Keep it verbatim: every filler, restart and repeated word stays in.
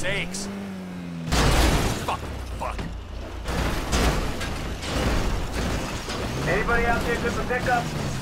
sakes. Fuck, fuck. Anybody out there good for pickup?